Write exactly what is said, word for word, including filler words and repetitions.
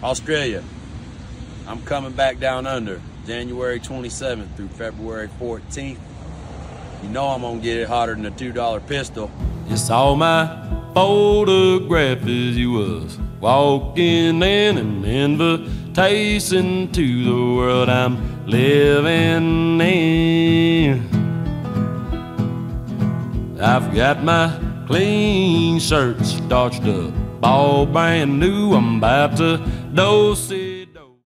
Australia. I'm coming back down under January twenty-seventh through February fourteenth. You know I'm gonna get it hotter than a two dollar pistol. You saw my photograph as you was walking in, an invitation to the world I'm living in. I've got my clean shirt starched up, all brand new. I'm about to dose it.